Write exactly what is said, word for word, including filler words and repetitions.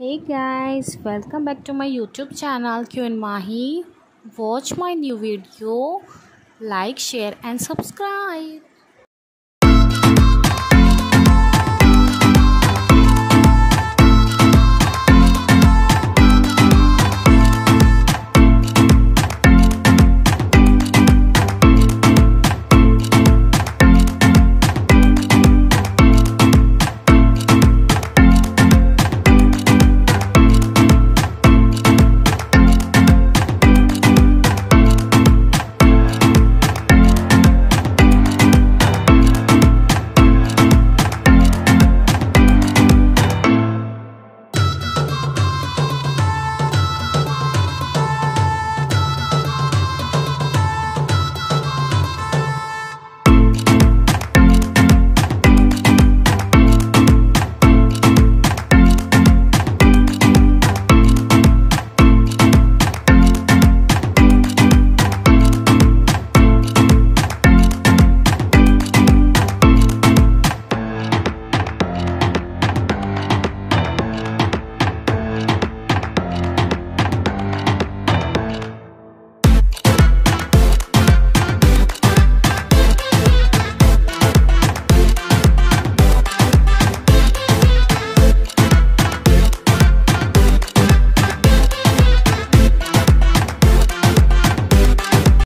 Hey guys, welcome back to my YouTube channel queenmahi. Watch my new video, like, share and subscribe.